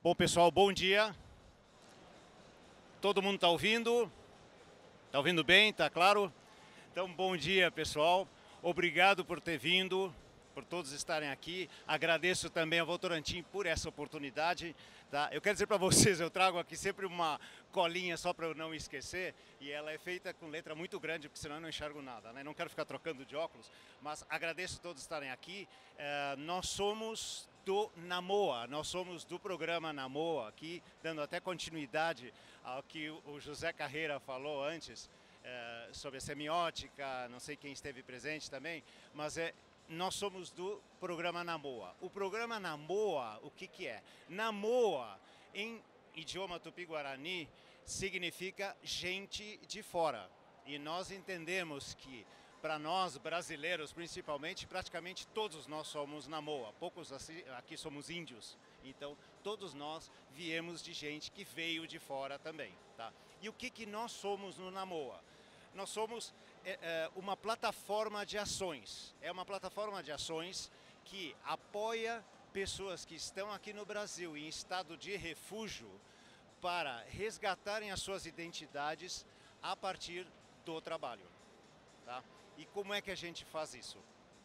Bom, pessoal, bom dia. Todo mundo está ouvindo? Está ouvindo bem? Está claro? Então, bom dia, pessoal. Obrigado por ter vindo, por todos estarem aqui. Agradeço também ao Votorantim por essa oportunidade. Tá? Eu quero dizer para vocês, eu trago aqui sempre uma colinha só para eu não esquecer, e ela é feita com letra muito grande, porque senão eu não enxergo nada, né? Não quero ficar trocando de óculos, mas agradeço a todos estarem aqui. Nós somos do NAMOA, nós somos do programa NAMOA, aqui dando até continuidade ao que o José Carreira falou antes, sobre a semiótica, não sei quem esteve presente também, mas nós somos do programa NAMOA. O programa NAMOA, o que é? NAMOA, em idioma tupi-guarani, significa gente de fora. E nós entendemos que, para nós brasileiros, principalmente, praticamente todos nós somos NAMOA. Poucos aqui somos índios. Então, todos nós viemos de gente que veio de fora também. Tá? E o que nós somos no NAMOA? Nós somos uma plataforma de ações. É uma plataforma de ações que apoia pessoas que estão aqui no Brasil em estado de refúgio para resgatarem as suas identidades a partir do trabalho. Tá? E como é que a gente faz isso?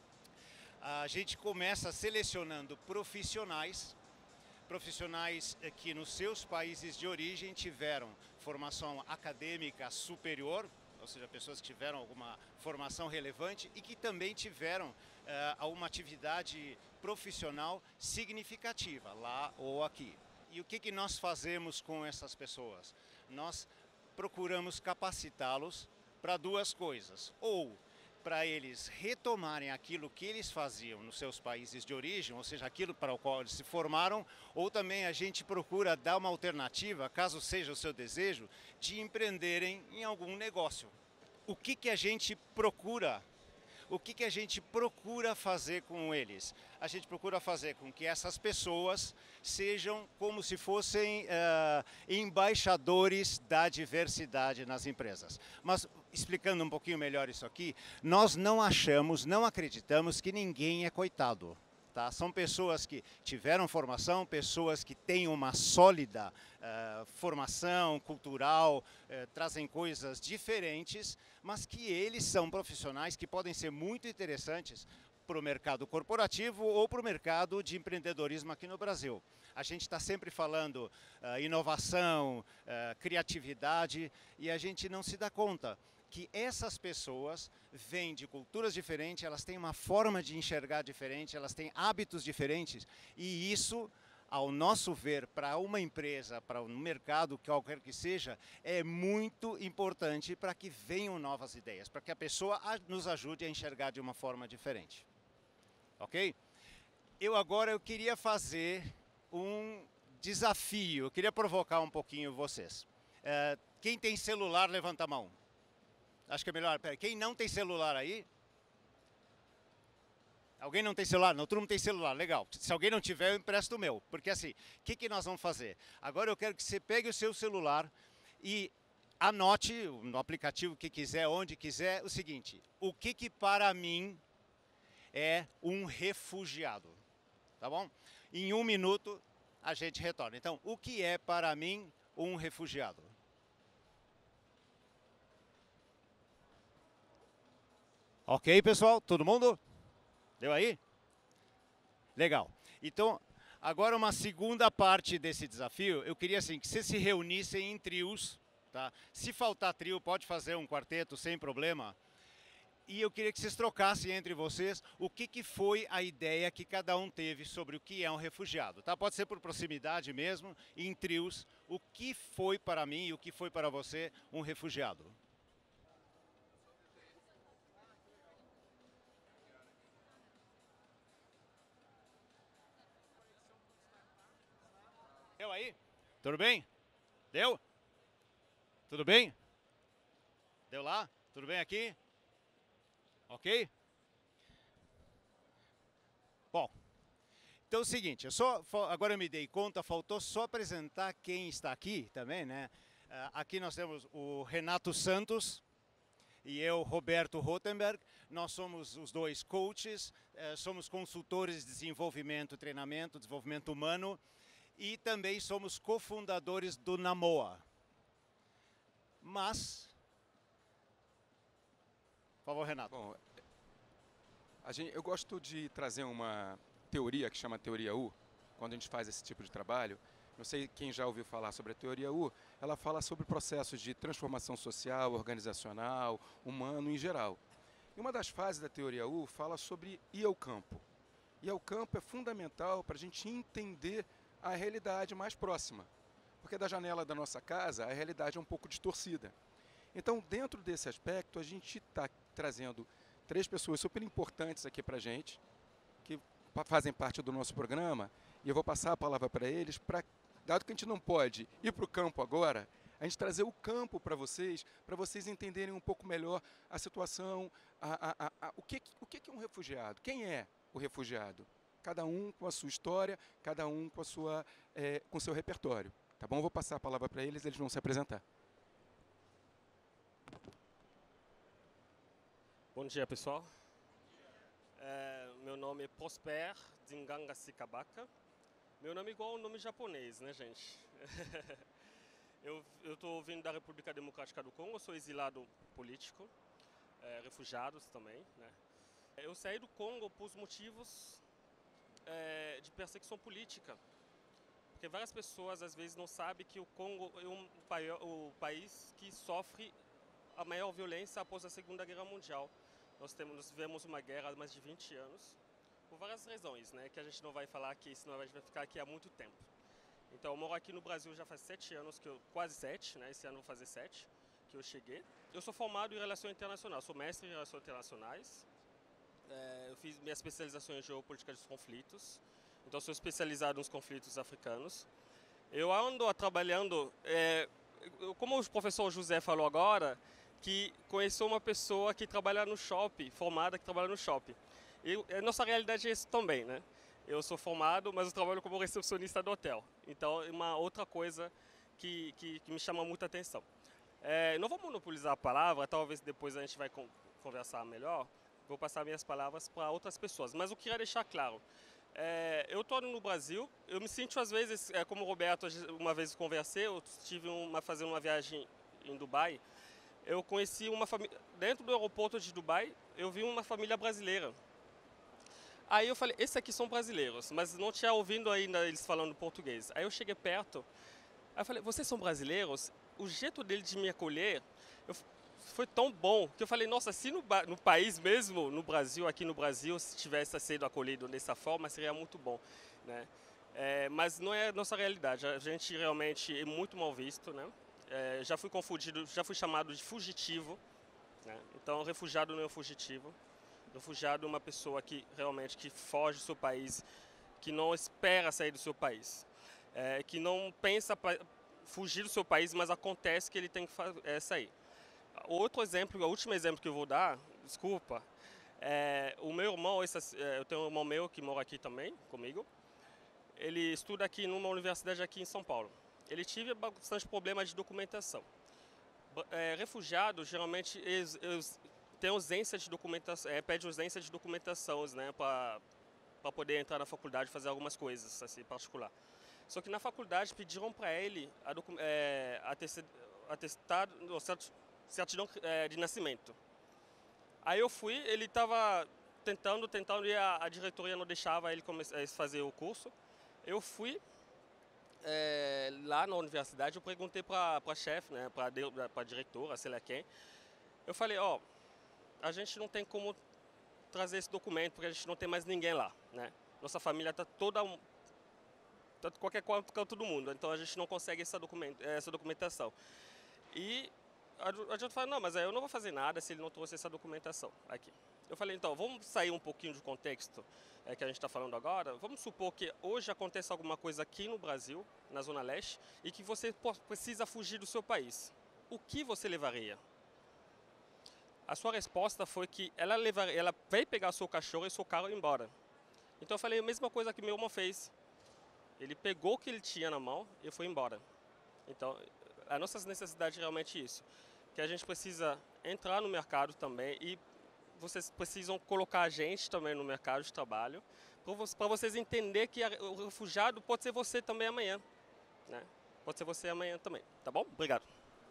A gente começa selecionando profissionais que nos seus países de origem tiveram formação acadêmica superior, ou seja, pessoas que tiveram alguma formação relevante e que também tiveram uma atividade profissional significativa, lá ou aqui. E o que nós fazemos com essas pessoas? Nós procuramos capacitá-los para duas coisas. Ou para eles retomarem aquilo que eles faziam nos seus países de origem, ou seja, aquilo para o qual eles se formaram, ou também a gente procura dar uma alternativa, caso seja o seu desejo, de empreenderem em algum negócio. O que a gente procura? O que a gente procura fazer com eles? A gente procura fazer com que essas pessoas sejam como se fossem embaixadores da diversidade nas empresas. Mas, explicando um pouquinho melhor isso aqui, nós não achamos, não acreditamos que ninguém é coitado. Tá? São pessoas que tiveram formação, pessoas que têm uma sólida formação cultural, trazem coisas diferentes, mas que eles são profissionais que podem ser muito interessantes para o mercado corporativo ou para o mercado de empreendedorismo aqui no Brasil. A gente está sempre falando inovação, criatividade, e a gente não se dá conta que essas pessoas vêm de culturas diferentes, elas têm uma forma de enxergar diferente, elas têm hábitos diferentes, e isso, ao nosso ver, para uma empresa, para um mercado, qualquer que seja, é muito importante para que venham novas ideias, para que a pessoa nos ajude a enxergar de uma forma diferente. Ok? Eu queria fazer um desafio, eu queria provocar um pouquinho vocês. Quem tem celular, levanta a mão. Acho que é melhor. Pera, quem não tem celular aí? Alguém não tem celular? Não, todo mundo tem celular, legal. Se alguém não tiver, eu empresto o meu. Porque assim, o que nós vamos fazer? Agora eu quero que você pegue o seu celular e anote no aplicativo que quiser, onde quiser, o seguinte: o que para mim é um refugiado? Tá bom? Em 1 minuto a gente retorna. Então, o que é para mim um refugiado? Ok, pessoal? Todo mundo? Deu aí? Legal. Então, agora uma segunda parte desse desafio, eu queria assim, que vocês se reunissem em trios, tá? Se faltar trio, pode fazer um quarteto sem problema. E eu queria que vocês trocassem entre vocês o que foi a ideia que cada um teve sobre o que é um refugiado, tá? Pode ser por proximidade mesmo, em trios, o que foi para mim e o que foi para você um refugiado. Deu aí? Tudo bem? Deu? Tudo bem? Deu lá? Tudo bem aqui? Ok? Bom, então é o seguinte, agora eu me dei conta, faltou só apresentar quem está aqui também, né? Aqui nós temos o Renato Santos e eu, Roberto Rotenberg. Nós somos os dois coaches, somos consultores de desenvolvimento, treinamento, desenvolvimento humano. e também somos cofundadores do NAMOA. Mas, por favor, Renato. Bom, eu gosto de trazer uma teoria que chama Teoria U, quando a gente faz esse tipo de trabalho. Não sei quem já ouviu falar sobre a Teoria U, ela fala sobre processos de transformação social, organizacional, humano em geral. E uma das fases da Teoria U fala sobre ir ao campo. Ir ao campo é fundamental para a gente entender a realidade mais próxima, porque da janela da nossa casa a realidade é um pouco distorcida. Então, dentro desse aspecto, a gente está trazendo 3 pessoas super importantes aqui para a gente, que fazem parte do nosso programa, e eu vou passar a palavra para eles, dado que a gente não pode ir para o campo agora, a gente trazer o campo para vocês entenderem um pouco melhor a situação, o que é um refugiado, quem é o refugiado. Cada um com a sua história, cada um com o seu repertório. Tá bom? Eu vou passar a palavra para eles, eles vão se apresentar. Bom dia, pessoal. Meu nome é Prosper Dzinganga Sikabaka. Meu nome é igual ao nome japonês, né, gente? Eu estou vindo da República Democrática do Congo, sou exilado político, refugiados também, né? Eu saí do Congo por motivos de perseguição política, porque várias pessoas às vezes não sabem que o Congo é o país que sofre a maior violência após a Segunda Guerra Mundial. Nós vivemos uma guerra há mais de 20 anos, por várias razões, né, que a gente não vai falar aqui, senão a gente vai ficar aqui há muito tempo. Então, eu moro aqui no Brasil já faz 7 anos, quase 7, né, esse ano vou fazer 7, que eu cheguei. Eu sou formado em Relações Internacionais, sou mestre em Relações Internacionais. Eu fiz minha especialização em Geopolítica dos Conflitos, então sou especializado nos conflitos africanos. Eu ando trabalhando, como o professor José falou agora, que conheceu uma pessoa que trabalha no shopping, formada que trabalha no shopping. Nossa realidade é isso também, né? Eu sou formado, mas eu trabalho como recepcionista do hotel. Então, é uma outra coisa que me chama muita atenção. Não vou monopolizar a palavra, talvez depois a gente vai conversar melhor. Vou passar minhas palavras para outras pessoas, mas eu queria deixar claro. Eu estou no Brasil, eu me sinto às vezes, como o Roberto, uma vez conversei, eu estive fazendo uma viagem em Dubai. Eu conheci uma família, dentro do aeroporto de Dubai, eu vi uma família brasileira. Aí eu falei, esses aqui são brasileiros, mas não tinha ouvido ainda eles falando português. Aí eu cheguei perto, aí eu falei, vocês são brasileiros? O jeito dele de me acolher foi tão bom que eu falei, nossa, se no país mesmo, no Brasil, aqui no Brasil, se tivesse sido acolhido dessa forma, seria muito bom, né? Mas não é a nossa realidade, a gente realmente é muito mal visto, né? Já fui confundido, já fui chamado de fugitivo, né? Então, refugiado não é um fugitivo. Refugiado é uma pessoa que realmente foge do seu país, que não espera sair do seu país, que não pensa fugir do seu país, mas acontece que ele tem que sair. Outro exemplo, o último exemplo que eu vou dar, desculpa, o meu irmão, eu tenho um irmão meu que mora aqui também comigo. Ele estuda aqui numa universidade aqui em São Paulo. Ele tive bastante problema de documentação. Refugiados, geralmente, eles tem ausência de documentação, pede ausência de documentação, né, para poder entrar na faculdade e fazer algumas coisas assim, particular. Só que na faculdade pediram para ele atestado, certidão de nascimento. Aí eu fui, ele estava tentando e a diretoria não deixava ele fazer o curso. Eu fui lá na universidade, eu perguntei para a chefe, né, para a diretora, sei lá quem. Eu falei, a gente não tem como trazer esse documento porque a gente não tem mais ninguém lá, né? Nossa família está toda qualquer canto do mundo, então a gente não consegue essa documentação. E a gente fala, não, mas eu não vou fazer nada se ele não trouxe essa documentação aqui. Eu falei, então, vamos sair um pouquinho do contexto que a gente está falando agora. Vamos supor que hoje aconteça alguma coisa aqui no Brasil, na Zona Leste, e que você precisa fugir do seu país. O que você levaria? A sua resposta foi que ela veio pegar o seu cachorro e o seu carro e ir embora. Então eu falei a mesma coisa que meu irmão fez. Ele pegou o que ele tinha na mão e foi embora. Então, a nossa necessidade é realmente isso. Que a gente precisa entrar no mercado também e vocês precisam colocar a gente também no mercado de trabalho para vocês entenderem que o refugiado pode ser você também amanhã, né? Pode ser você amanhã também, tá bom? Obrigado.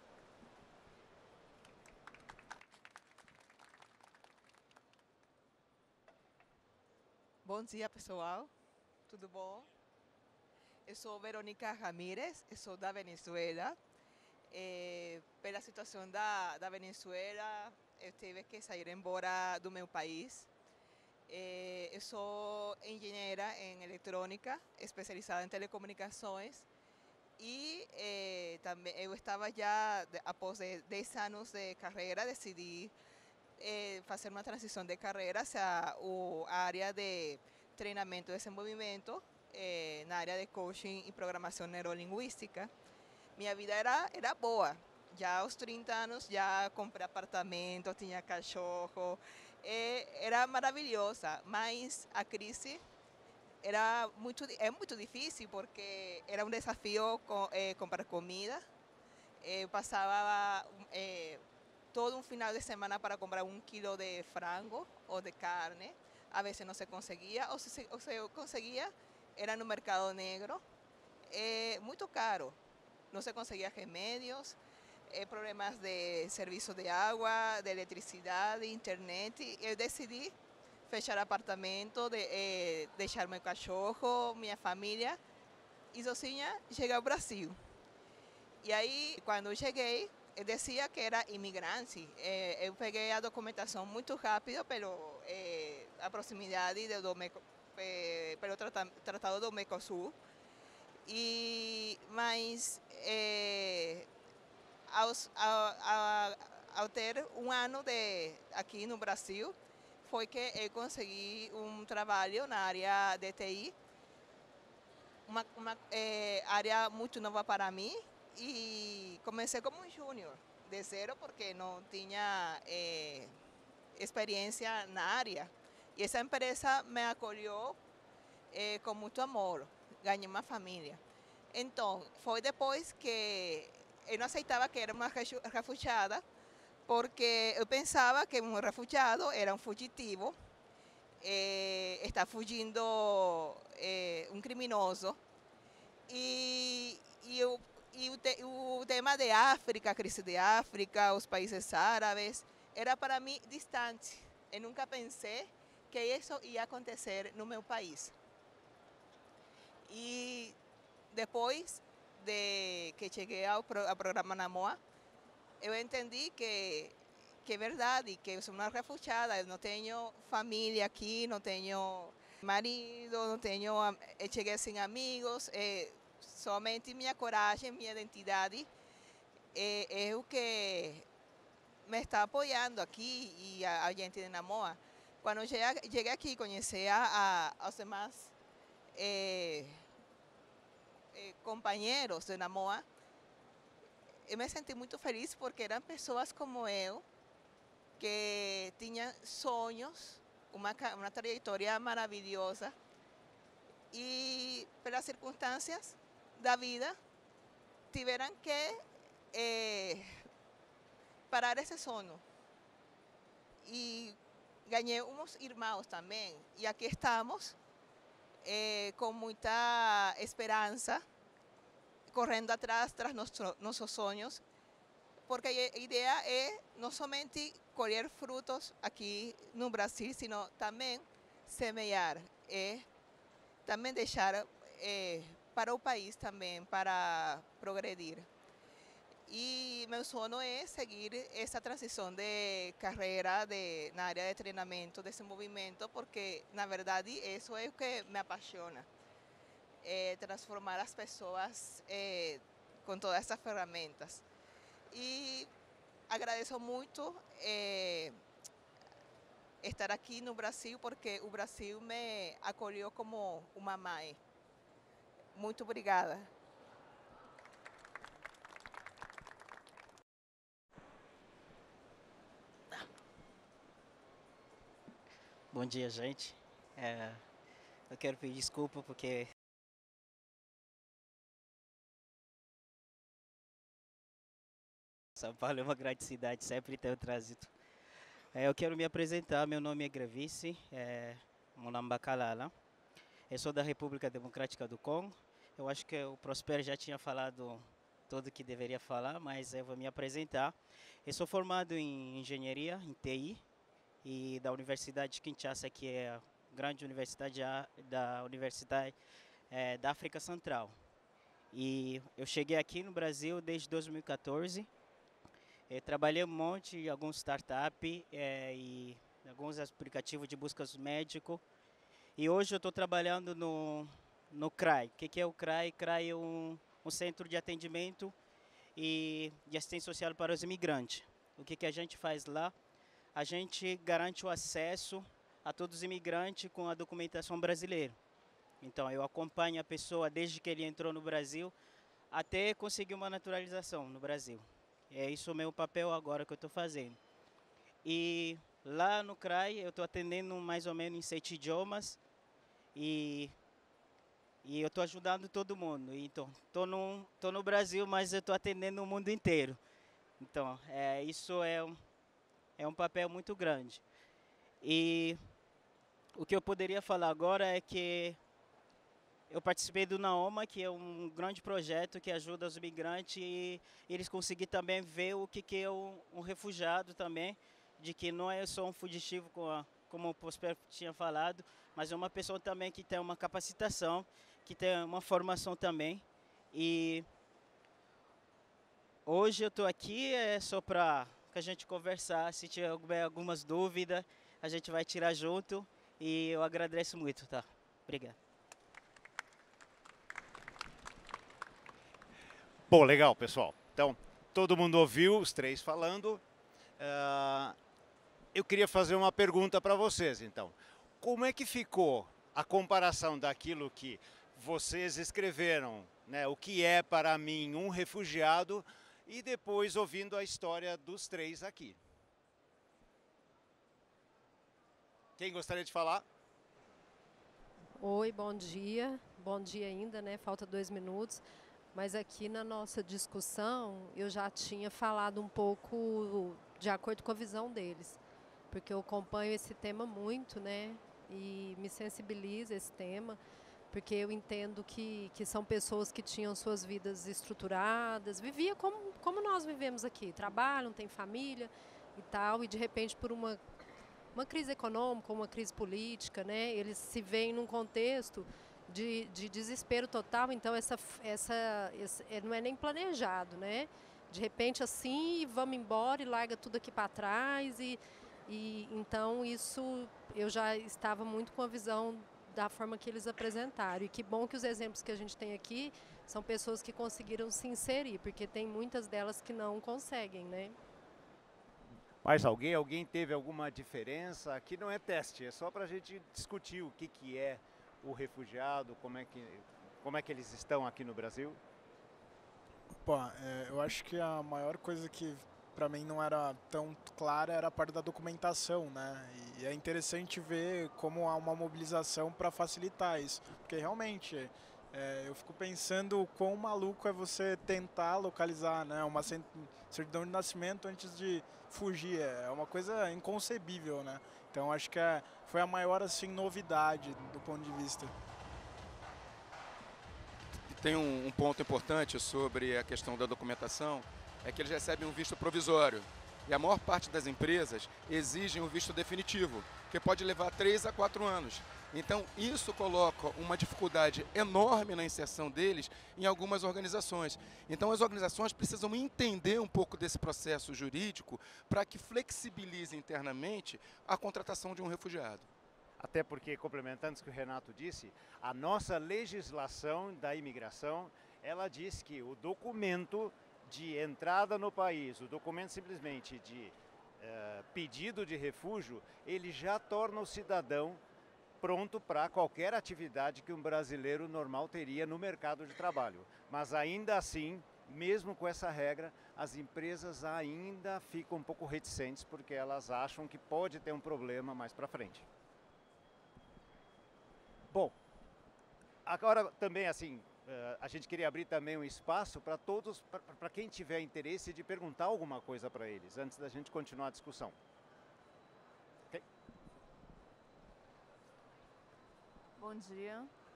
Bom dia, pessoal. Tudo bom? Eu sou Verônica Ramírez, eu sou da Venezuela. Pela situação da Venezuela, eu tive que sair embora do meu país. Eu sou engenheira em eletrônica, especializada em telecomunicações. E também eu estava já, após 10 anos de carreira, decidi fazer uma transição de carreira hacia a área de treinamento e desenvolvimento, na área de coaching e programação neurolinguística. Minha vida era boa. Já aos 30 anos, já comprei apartamento, tinha cachorro, era maravilhosa, mas a crise é muito difícil porque era um desafio comprar comida. Eu passava todo um final de semana para comprar 1 quilo de frango ou de carne. A vezes não se conseguia, ou se conseguia, era no mercado negro. Muito caro. Não se conseguia remédios, problemas de serviço de água, de eletricidade, internet. Eu decidi fechar apartamento, deixar meu cachorro, minha família, e sozinha chegar ao Brasil. E aí, quando eu cheguei, eu dizia que era imigrante. Eu peguei a documentação muito rápido a proximidade pelo Tratado do Mercosul. Mas ao ter um ano aqui no Brasil, foi que eu consegui um trabalho na área de TI, uma área muito nova para mim, e comecei como um júnior, de zero, porque não tinha experiência na área. E essa empresa me acolheu com muito amor, ganhei uma família. Então, foi depois que eu não aceitava que era uma refugiada, porque eu pensava que um refugiado era um fugitivo, está fugindo um criminoso. E o tema de África, a crise de África, os países árabes, era para mim distante. Eu nunca pensei que isso ia acontecer no meu país. E depois de que cheguei ao programa Namoa, eu entendi que é verdade, que eu sou uma refugiada, eu não tenho família aqui, não tenho marido, não tenho, cheguei sem amigos, somente minha coragem, minha identidade é o que me está apoiando aqui, e a gente de Namoa. Quando cheguei aqui, conheci aos demais companheiros de Namoa, eu me senti muito feliz porque eram pessoas como eu, que tinham sonhos, uma trajetória maravilhosa, e pelas circunstâncias da vida tiveram que parar esse sonho. E ganhei uns irmãos também, e aqui estamos com muita esperança, correndo atrás nossos sonhos, porque a ideia é não somente colher frutos aqui no Brasil, sino também semear, também deixar para o país também, para progredir. E meu sonho é seguir essa transição de carreira na área de treinamento, desenvolvimento, porque, na verdade, isso é o que me apaixona. Transformar as pessoas com todas essas ferramentas. E agradeço muito estar aqui no Brasil, porque o Brasil me acolheu como uma mãe. Muito obrigada. Bom dia, gente. Eu quero pedir desculpa porque São Paulo é uma grande cidade, sempre tem o trânsito. Eu quero me apresentar, meu nome é Gravice, Mulamba Kalala. Eu sou da República Democrática do Congo. Eu acho que o Prospero já tinha falado tudo que deveria falar, mas eu vou me apresentar. Eu sou formado em engenharia, em TI, e da Universidade de Kinshasa, que é a grande universidade da Universidade da África Central. E eu cheguei aqui no Brasil desde 2014. Eu trabalhei um monte em alguns startups e alguns aplicativos de buscas médico. E hoje eu estou trabalhando no CRAI. O que é o CRAI? CRAI é um centro de atendimento e de assistência social para os imigrantes. O que a gente faz lá? A gente garante o acesso a todos os imigrantes com a documentação brasileira. Então, eu acompanho a pessoa desde que ele entrou no Brasil até conseguir uma naturalização no Brasil. É isso o meu papel agora que eu estou fazendo. E lá no CRAI eu estou atendendo mais ou menos em 7 idiomas e eu estou ajudando todo mundo. Então, estou no Brasil, mas eu estou atendendo o mundo inteiro. Então, isso é um papel muito grande. E o que eu poderia falar agora é que eu participei do Naoma, que é um grande projeto que ajuda os imigrantes e eles conseguirem também ver o que é um refugiado também, de que não é só um fugitivo, como o Prospero tinha falado, mas é uma pessoa também que tem uma capacitação, que tem uma formação também. E hoje eu estou aqui só para a gente conversar, se tiver algumas dúvidas, a gente vai tirar junto e eu agradeço muito, tá? Obrigado. Bom, legal, pessoal. Então, todo mundo ouviu os três falando. Eu queria fazer uma pergunta para vocês, então. Como é que ficou a comparação daquilo que vocês escreveram, né, o que é para mim um refugiado, e depois ouvindo a história dos três aqui? Quem gostaria de falar? Oi, bom dia. Bom dia ainda, né? Falta 2 minutos. Mas aqui na nossa discussão, eu já tinha falado um pouco de acordo com a visão deles. Porque eu acompanho esse tema muito, né? E me sensibiliza esse tema. Porque eu entendo que são pessoas que tinham suas vidas estruturadas, viviam como nós vivemos aqui. Trabalham, têm família e tal. E de repente, por uma crise econômica, uma crise política, né? Eles se veem num contexto de desespero total, então esse não é nem planejado, né? De repente assim, vamos embora e larga tudo aqui para trás e então isso eu já estava muito com a visão da forma que eles apresentaram. E que bom que os exemplos que a gente tem aqui são pessoas que conseguiram se inserir, porque tem muitas delas que não conseguem, né? Mais alguém? Alguém teve alguma diferença? Aqui não é teste, é só para a gente discutir o que é o refugiado, como é que eles estão aqui no Brasil. Pô, eu acho que a maior coisa que para mim não era tão clara era a parte da documentação, né? E é interessante ver como há uma mobilização para facilitar isso, porque realmente eu fico pensando quão maluco é você tentar localizar, né, uma certidão de nascimento antes de fugir. É uma coisa inconcebível, né? Então acho que foi a maior assim novidade do ponto de vista. Tem um ponto importante sobre a questão da documentação, é que eles recebem um visto provisório. E a maior parte das empresas exigem o visto definitivo, que pode levar 3 a 4 anos. Então, isso coloca uma dificuldade enorme na inserção deles em algumas organizações. Então, as organizações precisam entender um pouco desse processo jurídico para que flexibilize internamente a contratação de um refugiado. Até porque, complementando o que o Renato disse, a nossa legislação da imigração, ela diz que o documento de entrada no país, o documento simplesmente de pedido de refúgio, ele já torna o cidadão pronto para qualquer atividade que um brasileiro normal teria no mercado de trabalho. Mas ainda assim, mesmo com essa regra, as empresas ainda ficam um pouco reticentes porque elas acham que pode ter um problema mais para frente. Bom, agora também assim, a gente queria abrir também um espaço para todos, para quem tiver interesse de perguntar alguma coisa para eles, antes da gente continuar a discussão. Bom dia,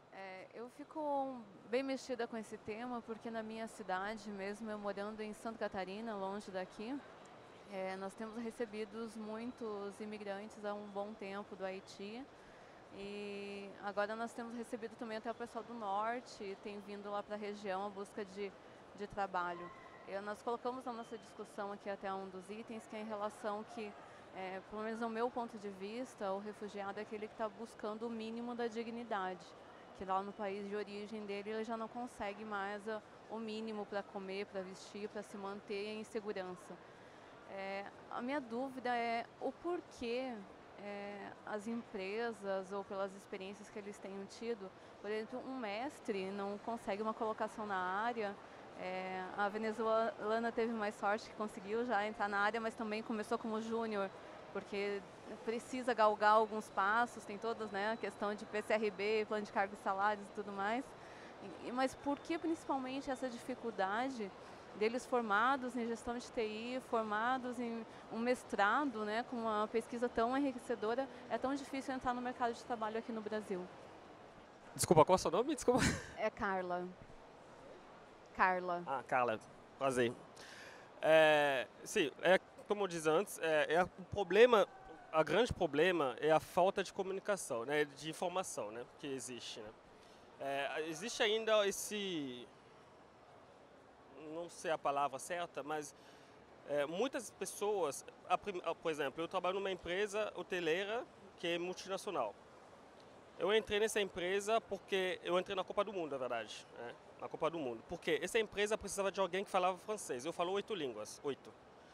Eu fico bem mexida com esse tema porque na minha cidade, mesmo eu morando em Santa Catarina, longe daqui, nós temos recebido muitos imigrantes há um bom tempo do Haiti. E agora nós temos recebido também até o pessoal do norte, tem vindo lá para a região à busca de trabalho. Nós colocamos na nossa discussão aqui até um dos itens, que é em relação que, pelo menos no meu ponto de vista, o refugiado é aquele que está buscando o mínimo da dignidade, que lá no país de origem dele ele já não consegue mais o mínimo para comer, para vestir, para se manter em segurança. A minha dúvida é o porquê as empresas, ou pelas experiências que eles tenham tido, por exemplo, um mestre não consegue uma colocação na área. A venezuelana teve mais sorte, que conseguiu já entrar na área, mas também começou como júnior, porque precisa galgar alguns passos, tem todas, né, a questão de PCRB, plano de cargos e salários e tudo mais. Mas por que principalmente essa dificuldade deles formados em gestão de TI, formados em um mestrado, né, com uma pesquisa tão enriquecedora, é tão difícil entrar no mercado de trabalho aqui no Brasil? Desculpa, qual é o seu nome? Desculpa. É Carla. Carla. Ah, Carla, prazer. Sim, como eu disse antes, o problema, o grande problema é a falta de comunicação, né, de informação, né, que existe. Né. Existe ainda esse, não sei a palavra certa, mas muitas pessoas, por exemplo, eu trabalho numa empresa hoteleira que é multinacional. Eu entrei nessa empresa porque eu entrei na Copa do Mundo, na verdade, né? Na Copa do Mundo. Porque essa empresa precisava de alguém que falava francês. Eu falo 8 línguas, 8.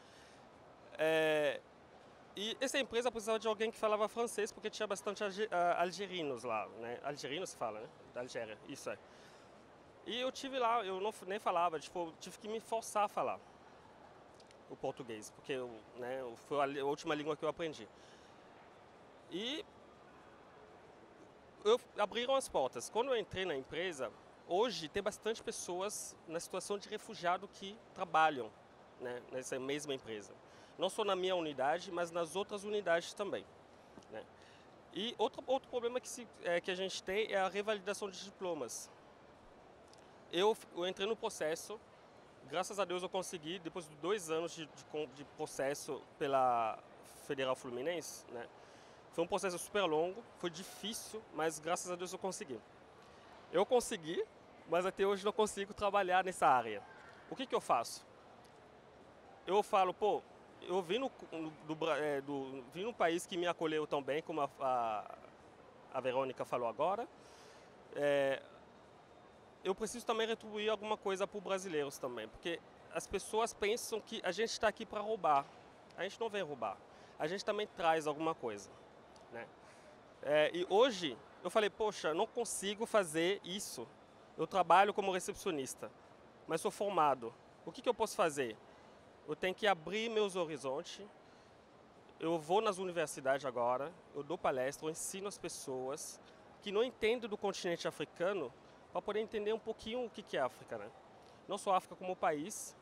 E essa empresa precisava de alguém que falava francês porque tinha bastante algerinos lá, né? Algerinos se fala, né? Da Algéria, isso é. E eu tive lá, eu nem falava, tipo, tive que me forçar a falar o português, porque foi a última língua que eu aprendi. E abriram as portas. Quando eu entrei na empresa, hoje tem bastante pessoas na situação de refugiado que trabalham, né, nessa mesma empresa. Não só na minha unidade, mas nas outras unidades também. Né. E outro problema que a gente tem é a revalidação de diplomas. Eu entrei no processo, graças a Deus eu consegui, depois de 2 anos de processo pela Federal Fluminense, né. Foi um processo super longo, foi difícil, mas graças a Deus eu consegui. Eu consegui, mas até hoje não consigo trabalhar nessa área. O que eu faço? Eu falo, pô, eu vim num país que me acolheu tão bem, como a Verônica falou agora. Eu preciso também retribuir alguma coisa para os brasileiros também, porque as pessoas pensam que a gente está aqui para roubar. A gente não vem roubar, a gente também traz alguma coisa. Né? E hoje eu falei, poxa, não consigo fazer isso. Eu trabalho como recepcionista, mas sou formado. O que eu posso fazer? Eu tenho que abrir meus horizontes. Eu vou nas universidades agora, eu dou palestra, eu ensino as pessoas que não entendem do continente africano para poder entender um pouquinho o que é a África. Né? Não só a África como país,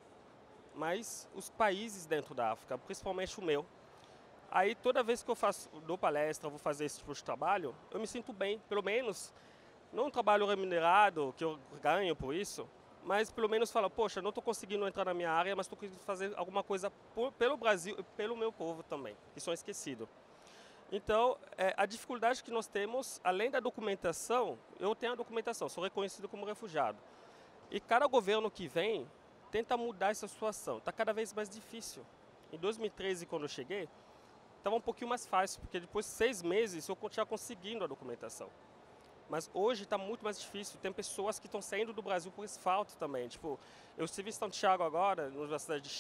mas os países dentro da África, principalmente o meu. Aí toda vez que eu dou palestra, vou fazer esse tipo de trabalho, eu me sinto bem, pelo menos, não um trabalho remunerado, que eu ganho por isso, mas pelo menos falo, poxa, não estou conseguindo entrar na minha área, mas estou conseguindo fazer alguma coisa pelo Brasil e pelo meu povo também, que são esquecidos. Então, a dificuldade que nós temos, além da documentação, eu tenho a documentação, sou reconhecido como refugiado. E cada governo que vem tenta mudar essa situação, está cada vez mais difícil. Em 2013, quando eu cheguei, estava um pouquinho mais fácil, porque depois de 6 meses eu tinha conseguindo a documentação. Mas hoje está muito mais difícil, tem pessoas que estão saindo do Brasil por esse falta também. Tipo, eu estive em Santiago agora, na Universidade do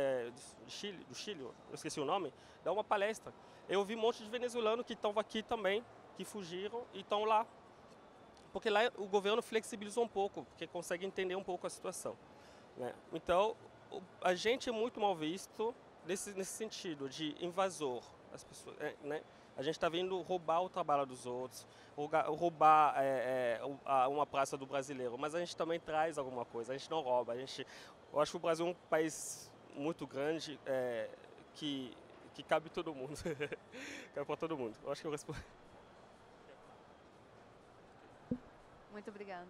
Chile, eu esqueci o nome, dá uma palestra. Eu vi um monte de venezuelanos que estão aqui também, que fugiram e estão lá. Porque lá o governo flexibilizou um pouco, porque consegue entender um pouco a situação. Né? Então, a gente é muito mal visto nesse sentido de invasor. As pessoas, né? A gente está vindo roubar o trabalho dos outros, roubar uma praça do brasileiro, mas a gente também traz alguma coisa, a gente não rouba. Eu acho que o Brasil é um país muito grande que cabe todo mundo, cabe para todo mundo. Eu acho que eu respondo. Muito obrigada.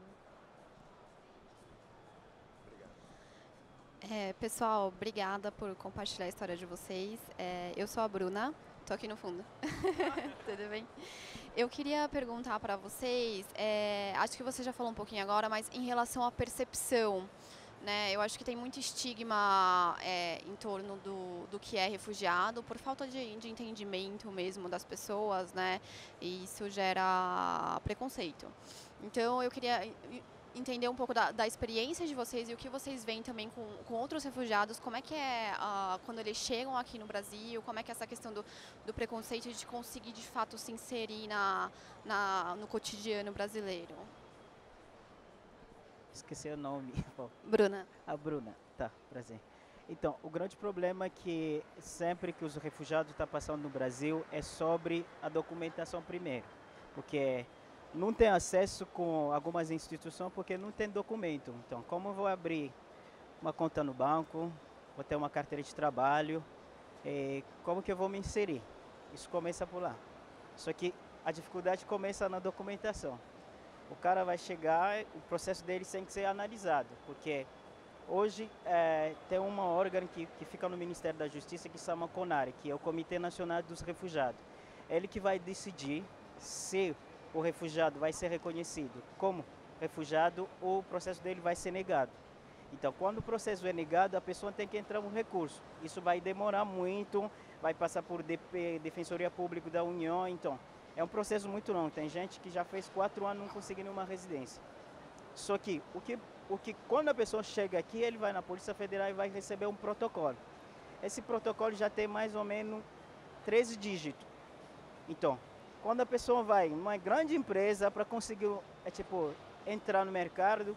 Pessoal, obrigada por compartilhar a história de vocês. Eu sou a Bruna, tô aqui no fundo. Tudo bem? Eu queria perguntar para vocês, acho que você já falou um pouquinho agora, mas em relação à percepção, né? Eu acho que tem muito estigma em torno do que é refugiado, por falta de entendimento mesmo das pessoas, né? E isso gera preconceito. Então, eu queria entender um pouco da experiência de vocês e o que vocês veem também com outros refugiados, como é que é quando eles chegam aqui no Brasil, como é que é essa questão do preconceito de conseguir de fato se inserir no cotidiano brasileiro. Esqueci o nome. Bruna. A Bruna, tá, prazer. Então, o grande problema é que sempre que os refugiados estão passando no Brasil é sobre a documentação primeiro, porque não tem acesso com algumas instituições porque não tem documento. Então, como eu vou abrir uma conta no banco, vou ter uma carteira de trabalho, como que eu vou me inserir? Isso começa por lá. Só que a dificuldade começa na documentação. O cara vai chegar, o processo dele tem que ser analisado, porque hoje tem uma órgão que fica no Ministério da Justiça que se chama CONARE, que é o Comitê Nacional dos Refugiados. Ele que vai decidir se o refugiado vai ser reconhecido como refugiado ou o processo dele vai ser negado. Então, quando o processo é negado, a pessoa tem que entrar no recurso. Isso vai demorar muito, vai passar por Defensoria Pública da União, então é um processo muito longo. Tem gente que já fez 4 anos e não conseguiu nenhuma residência. Só que, quando a pessoa chega aqui, ele vai na Polícia Federal e vai receber um protocolo. Esse protocolo já tem mais ou menos 13 dígitos. Então, quando a pessoa vai em uma grande empresa para conseguir entrar no mercado,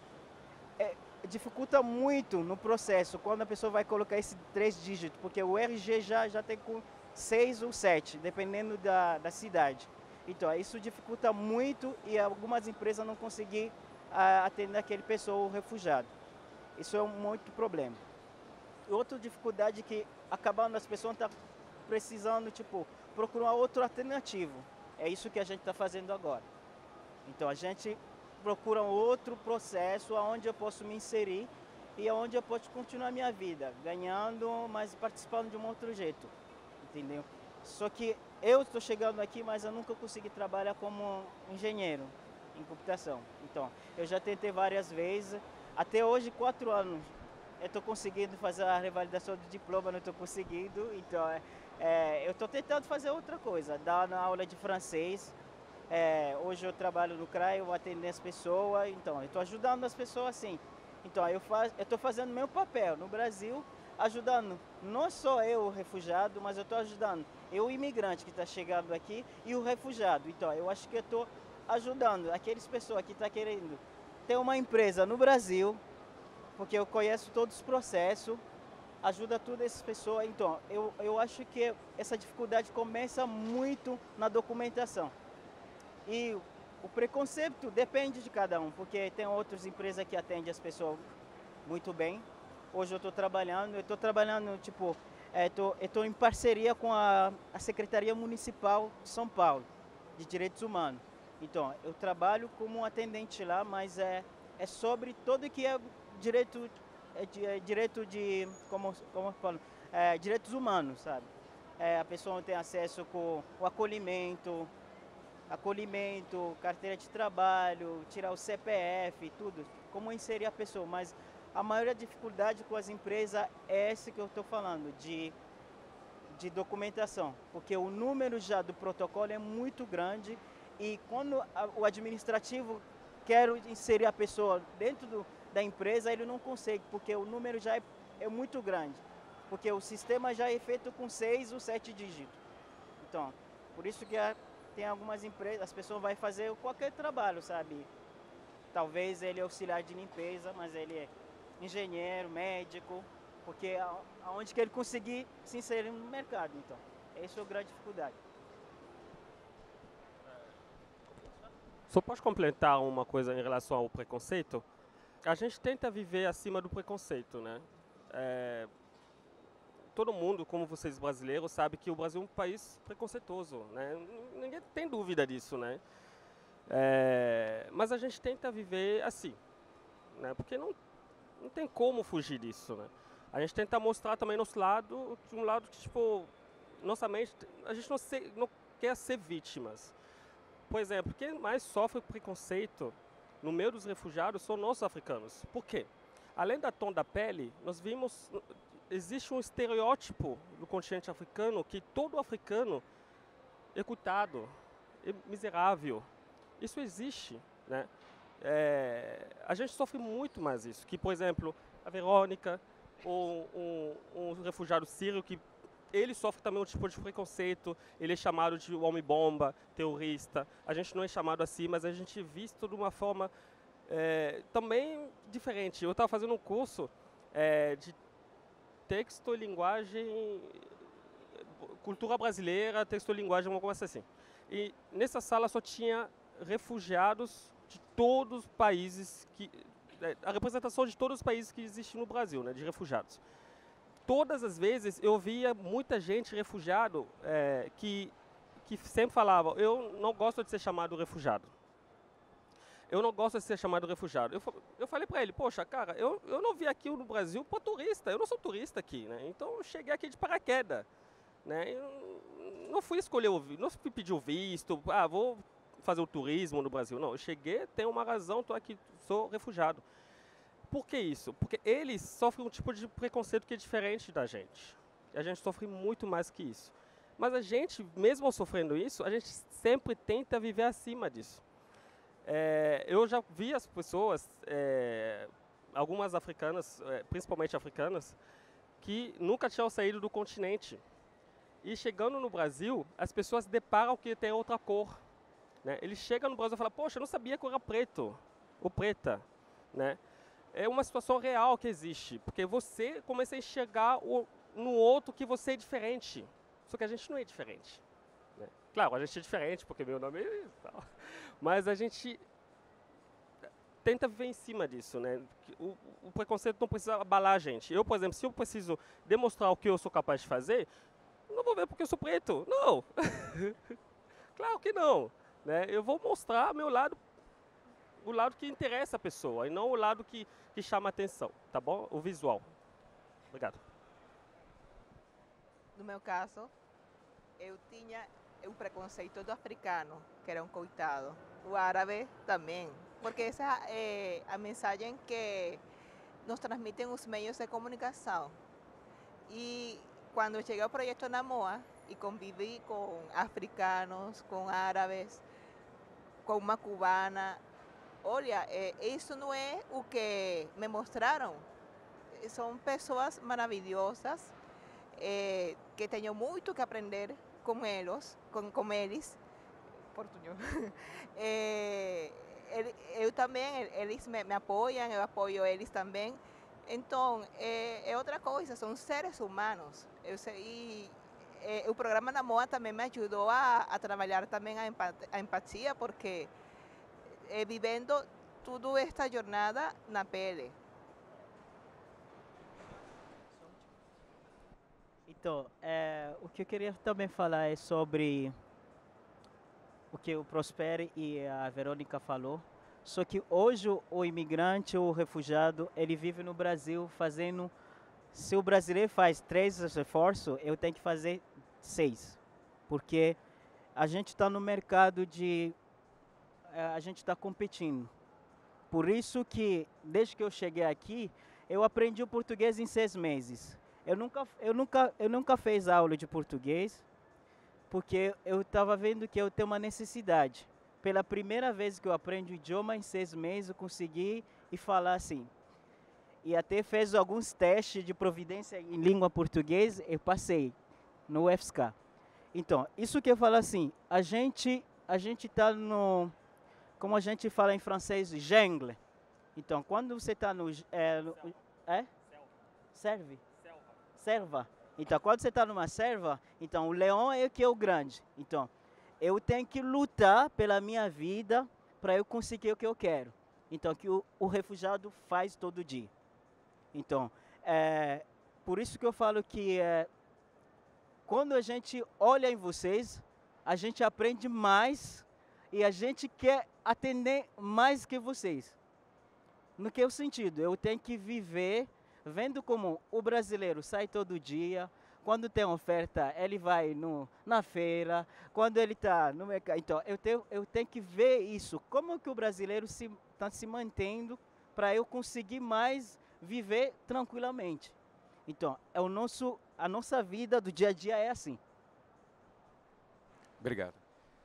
dificulta muito no processo quando a pessoa vai colocar esses 3 dígitos, porque o RG já tem com 6 ou 7, dependendo da cidade. Então, isso dificulta muito e algumas empresas não conseguem atender aquele pessoa, o refugiado. Isso é um muito problema. Outra dificuldade é que acabando as pessoas estão precisando procurar outro alternativo. É isso que a gente está fazendo agora. Então, a gente procura outro processo onde eu posso me inserir e onde eu posso continuar minha vida, ganhando, mas participando de um outro jeito, entendeu? Só que eu estou chegando aqui, mas eu nunca consegui trabalhar como engenheiro em computação. Então, eu já tentei várias vezes, até hoje 4 anos, eu estou conseguindo fazer a revalidação do diploma, não estou conseguindo, então eu estou tentando fazer outra coisa, dar na aula de francês. Hoje eu trabalho no CRAI, eu atendo as pessoas, então eu estou ajudando as pessoas assim. Então eu estou fazendo meu papel no Brasil, ajudando não só eu, o refugiado, mas eu estou ajudando o imigrante que está chegando aqui e o refugiado. Então eu acho que eu estou ajudando aquelas pessoas que estão querendo ter uma empresa no Brasil, porque eu conheço todos os processos, ajuda todas essas pessoas. Então, eu acho que essa dificuldade começa muito na documentação. E o preconceito depende de cada um, porque tem outras empresas que atendem as pessoas muito bem. Hoje eu estou trabalhando, eu estou em parceria com a Secretaria Municipal de São Paulo, de Direitos Humanos. Então, eu trabalho como atendente lá, mas é sobre tudo que é direito de como eu falo, direitos humanos, sabe? A pessoa tem acesso com o acolhimento, carteira de trabalho, tirar o CPF, tudo, como inserir a pessoa. Mas a maior dificuldade com as empresas é essa que eu estou falando, de documentação, porque o número já do protocolo é muito grande e quando o administrativo quer inserir a pessoa dentro da empresa, ele não consegue, porque o número já é muito grande, porque o sistema já é feito com 6 ou 7 dígitos. Então, por isso que tem algumas empresas, as pessoas vão fazer qualquer trabalho, sabe? Talvez ele é auxiliar de limpeza, mas ele é engenheiro, médico, porque aonde que ele conseguir se inserir no mercado. Então, essa é a grande dificuldade. Só posso completar uma coisa em relação ao preconceito? A gente tenta viver acima do preconceito, né? Todo mundo, como vocês brasileiros, sabe que o Brasil é um país preconceituoso, né? Ninguém tem dúvida disso, né? Mas a gente tenta viver assim, né? Porque não tem como fugir disso, né? A gente tenta mostrar também nosso lado, um lado que, tipo, nossa mente, a gente não quer ser vítimas. Por exemplo, quem mais sofre preconceito no meio dos refugiados são nós africanos. Por quê? Além da tom da pele, nós vimos, existe um estereótipo do continente africano que todo africano é coitado, é miserável. Isso existe, né? A gente sofre muito mais isso, que, por exemplo, a Verônica, ou um refugiado sírio, que ele sofre também um tipo de preconceito, ele é chamado de homem-bomba, terrorista. A gente não é chamado assim, mas a gente é visto de uma forma também diferente. Eu estava fazendo um curso de texto e linguagem, cultura brasileira, texto e linguagem, uma coisa assim. E nessa sala só tinha refugiados de todos os países, a representação de todos os países que existem no Brasil, né, de refugiados. Todas as vezes eu via muita gente refugiado que sempre falava: eu não gosto de ser chamado refugiado. Eu não gosto de ser chamado refugiado. Eu falei para ele: poxa, cara, eu não vim aqui no Brasil para turista, eu não sou turista aqui, né? Então eu cheguei aqui de paraquedas, né? Eu não fui escolher, não fui pedir o visto, vou fazer o turismo no Brasil. Não, eu cheguei, tenho uma razão, estou aqui, sou refugiado. Por que isso? Porque eles sofrem um tipo de preconceito que é diferente da gente. A gente sofre muito mais que isso. Mas a gente, mesmo sofrendo isso, a gente sempre tenta viver acima disso. Eu já vi as pessoas, algumas africanas, principalmente africanas, que nunca tinham saído do continente. E chegando no Brasil, as pessoas deparam que tem outra cor, né? Eles chegam no Brasil e falam: poxa, eu não sabia que eu era preto ou preta, né? É uma situação real que existe, porque você começa a enxergar no outro que você é diferente. Só que a gente não é diferente, né? Claro, a gente é diferente porque meu nome é tal, mas a gente tenta viver em cima disso, né? O preconceito não precisa abalar a gente. Eu, por exemplo, se eu preciso demonstrar o que eu sou capaz de fazer, não vou ver porque eu sou preto. Não! Claro que não, né? Eu vou mostrar meu lado, o lado que interessa a pessoa, e não o lado que chama a atenção, tá bom? O visual. Obrigado. No meu caso, eu tinha o preconceito do africano, que era um coitado. O árabe também, porque essa é a mensagem que nos transmitem os meios de comunicação. E quando eu cheguei ao projeto Namoa e convivi com africanos, com árabes, com uma cubana, olha, isso não é o que me mostraram. São pessoas maravilhosas, que tenho muito que aprender com eles, portunhol. Eu também, eles me apoiam, eu apoio eles também. Então, é outra coisa, são seres humanos. O programa Namoa também me ajudou a trabalhar também a empatia, porque vivendo toda esta jornada na pele. Então, o que eu queria também falar é sobre o que o Prospere e a Verônica falou. Só que hoje o imigrante ou o refugiado, ele vive no Brasil fazendo... Se o brasileiro faz 3 esforços, eu tenho que fazer 6. Porque a gente está no mercado a gente está competindo. Por isso que, desde que eu cheguei aqui, eu aprendi o português em 6 meses. Eu nunca fiz aula de português, porque eu estava vendo que eu tenho uma necessidade. Pela primeira vez que eu aprendo o idioma, em 6 meses eu consegui e falar assim. E até fiz alguns testes de providência em língua portuguesa, eu passei no UFSC. Então, isso que eu falo assim, a gente está no, como a gente fala em francês, jungle. Então, quando você está no... Serve? Selva. Então, quando você está numa selva, então o leão é o que é o grande. Então, eu tenho que lutar pela minha vida para eu conseguir o que eu quero. Então, que o refugiado faz todo dia. Então, por isso que eu falo que quando a gente olha em vocês, a gente aprende mais e a gente quer atender mais que vocês. No que sentido? Eu tenho que viver vendo como o brasileiro sai todo dia, quando tem oferta, ele vai na feira, quando ele está no mercado. Então, eu tenho que ver isso, como que o brasileiro está se mantendo para eu conseguir mais viver tranquilamente. Então, a nossa vida do dia a dia é assim. Obrigado.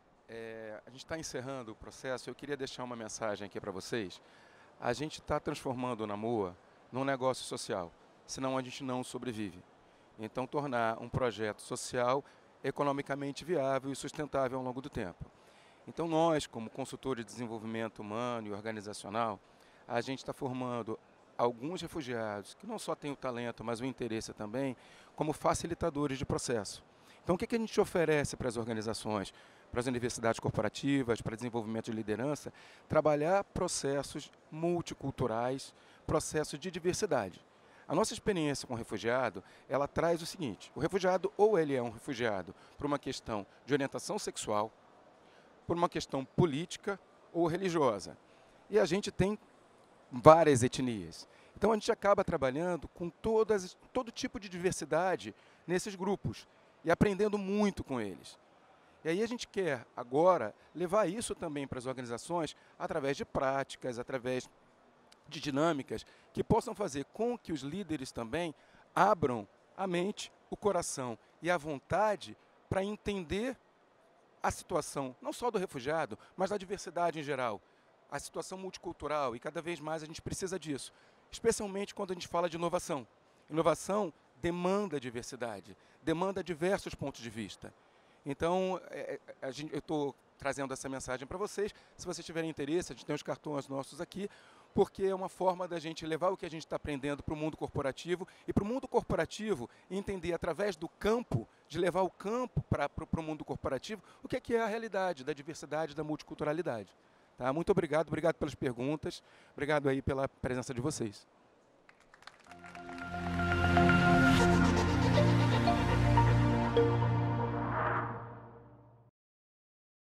A gente está encerrando o processo. Eu queria deixar uma mensagem aqui para vocês. A gente está transformando o Namoa num negócio social, senão a gente não sobrevive. Então, tornar um projeto social economicamente viável e sustentável ao longo do tempo. Então, nós, como consultores de desenvolvimento humano e organizacional, a gente está formando alguns refugiados, que não só têm o talento, mas o interesse também, como facilitadores de processo. Então, o que a gente oferece para as organizações, para as universidades corporativas, para desenvolvimento de liderança? Trabalhar processos multiculturais, processos de diversidade. A nossa experiência com o refugiado, ela traz o seguinte: o refugiado, ou ele é um refugiado por uma questão de orientação sexual, por uma questão política ou religiosa. E a gente tem várias etnias. Então a gente acaba trabalhando com todo tipo de diversidade nesses grupos e aprendendo muito com eles. E aí a gente quer agora levar isso também para as organizações através de práticas, através de dinâmicas que possam fazer com que os líderes também abram a mente, o coração e a vontade para entender a situação, não só do refugiado, mas da diversidade em geral, a situação multicultural, e cada vez mais a gente precisa disso, especialmente quando a gente fala de inovação. Inovação demanda diversidade, demanda diversos pontos de vista. Então, eu estou trazendo essa mensagem para vocês. Se vocês tiverem interesse, a gente tem os cartões nossos aqui, porque é uma forma da gente levar o que a gente está aprendendo para o mundo corporativo, e para o mundo corporativo entender através do campo, de levar o campo para o mundo corporativo, o que é a realidade da diversidade, da multiculturalidade. Tá? Muito obrigado pelas perguntas, obrigado aí pela presença de vocês.